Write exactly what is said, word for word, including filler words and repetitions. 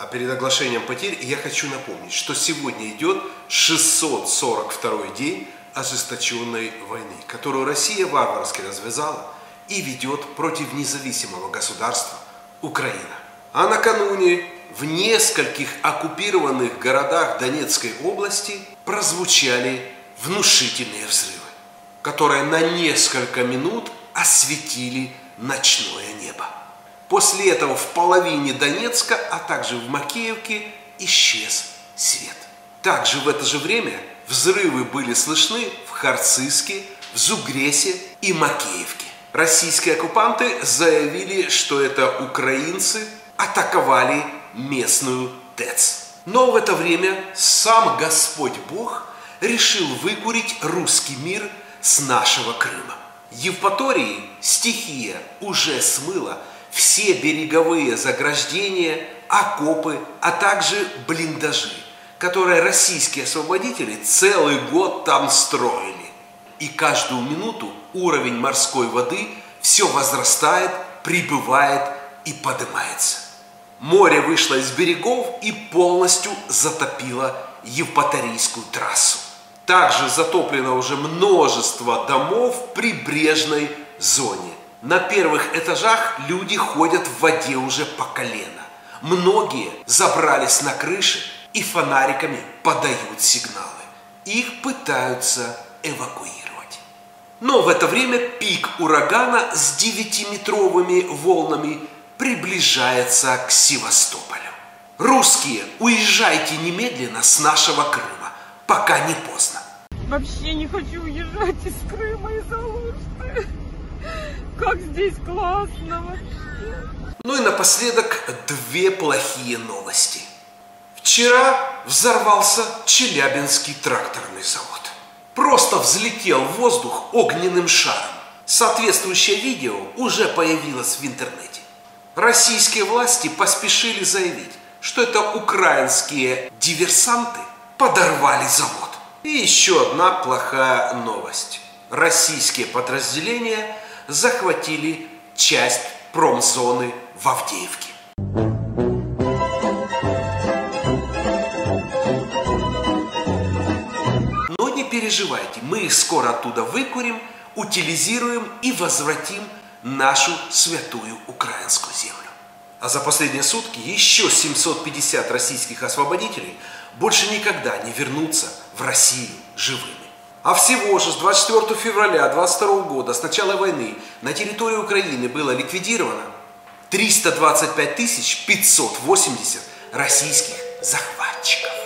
перед оглашением потерь я хочу напомнить, что сегодня идет шестьсот сорок второй день ожесточенной войны, которую Россия варварски развязала и ведет против независимого государства Украина. А накануне в нескольких оккупированных городах Донецкой области прозвучали внушительные взрывы, которые на несколько минут осветили ночное небо. После этого в половине Донецка, а также в Макеевке исчез свет. Также в это же время взрывы были слышны в Харциске, в Зугресе и Макеевке. Российские оккупанты заявили, что это украинцы атаковали местную ТЭЦ. Но в это время сам Господь Бог решил выкурить русский мир с нашего Крыма. Евпатории стихия уже смыла все береговые заграждения, окопы, а также блиндажи, которые российские освободители целый год там строили. И каждую минуту уровень морской воды все возрастает, прибывает и поднимается. Море вышло из берегов и полностью затопило Евпаторийскую трассу. Также затоплено уже множество домов в прибрежной зоне. На первых этажах люди ходят в воде уже по колено. Многие забрались на крыши и фонариками подают сигналы. Их пытаются эвакуировать. Но в это время пик урагана с девятиметровыми волнами приближается к Севастополю. Русские, уезжайте немедленно с нашего Крыма, пока не поздно. Вообще не хочу уезжать из Крыма, из Алушты. Как здесь классно вообще. Ну и напоследок две плохие новости. Вчера взорвался Челябинский тракторный завод. Просто взлетел в воздух огненным шаром. Соответствующее видео уже появилось в интернете. Российские власти поспешили заявить, что это украинские диверсанты подорвали завод. И еще одна плохая новость. Российские подразделения захватили часть промзоны в Авдеевке. Но не переживайте, мы их скоро оттуда выкурим, утилизируем и возвратим нашу святую украинскую землю. А за последние сутки еще семьсот пятьдесят российских освободителей больше никогда не вернутся в Россию живыми. А всего же с двадцать четвёртого февраля двадцать второго года, с начала войны, на территории Украины было ликвидировано триста двадцать пять тысяч пятьсот восемьдесят российских захватчиков.